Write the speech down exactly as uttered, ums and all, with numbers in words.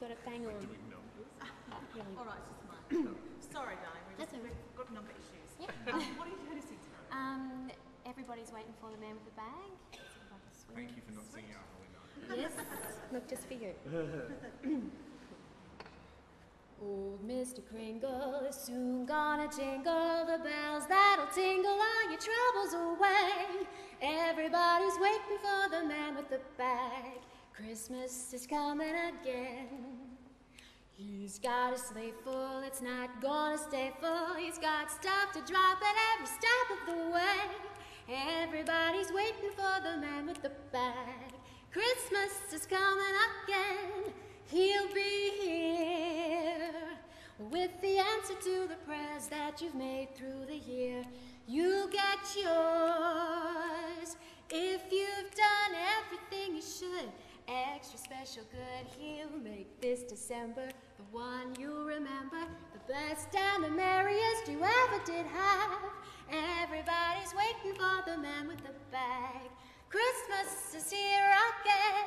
got it bang on. Doing numbers. Really. All right, it's just mine. Sorry, darling. We're That's just, all right. we've got number issues. Yeah. Um, what are you going to sing tonight? Um, everybody's waiting for the man with the bag. It's like a swing. Thank you for not singing our Holy Night. Yes, look, just for you. Old Mister Kringle is soon gonna jingle the bells that'll tingle all your troubles away. Everybody's waiting for the man with the bag. Christmas is coming again. He's got a sleigh full, it's not gonna stay full. He's got stuff to drop at every step of the way. Everybody's waiting for the man with the bag. Christmas is coming again. He'll be here with the answer to the prayers that you've made through the year. You'll get yours if you've done everything you should. Extra special good, he'll make this December the one you remember, the best and the merriest you ever did have. Everybody's waiting for the man with the bag. Christmas is here again.